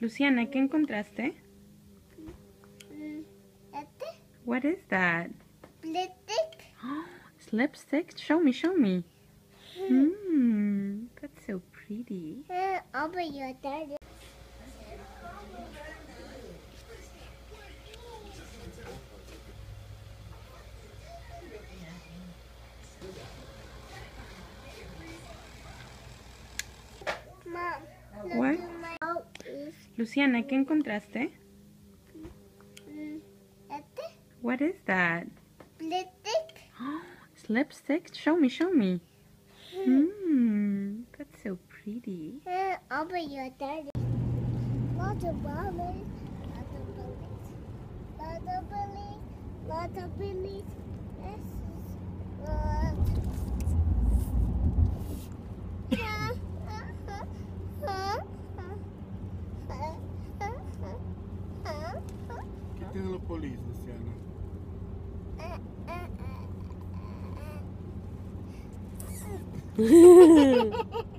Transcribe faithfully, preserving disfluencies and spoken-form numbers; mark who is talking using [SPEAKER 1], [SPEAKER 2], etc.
[SPEAKER 1] Luciana, ¿qué encontraste?
[SPEAKER 2] Este,
[SPEAKER 1] What is that?
[SPEAKER 2] lipstick.
[SPEAKER 1] Oh, it's lipstick? Show me, show me. Mmm, that's so pretty.
[SPEAKER 2] Uh, over your daddy. Mom, look
[SPEAKER 1] What?
[SPEAKER 2] at my mouth is
[SPEAKER 1] Luciana, ¿qué encontraste?
[SPEAKER 2] mm, este,
[SPEAKER 1] What is that?
[SPEAKER 2] lipstick.
[SPEAKER 1] Oh, it's lipstick? Show me, show me. Mmm, that's so pretty.
[SPEAKER 2] Uh, over your daddy. Lot of bubbles, lot of bubbles, lot of bubbles, lot of bubbles. This is lot.
[SPEAKER 3] ¿Qué tienen los polis, Luciana?
[SPEAKER 2] Uh, uh, uh, uh.